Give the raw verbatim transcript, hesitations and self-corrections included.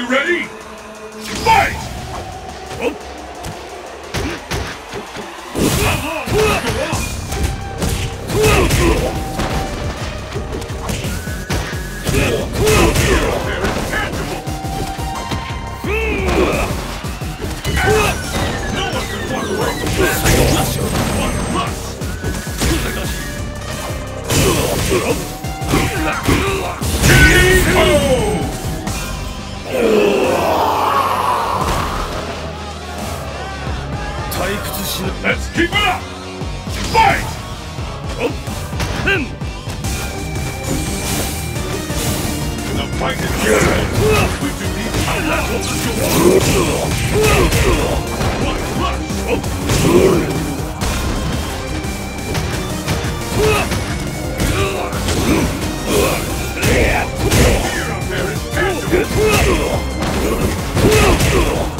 you ready? Fight! Oh. Let's keep it up! Fight! The fight is good! We do need to level the One rush! Fear up there is tangible!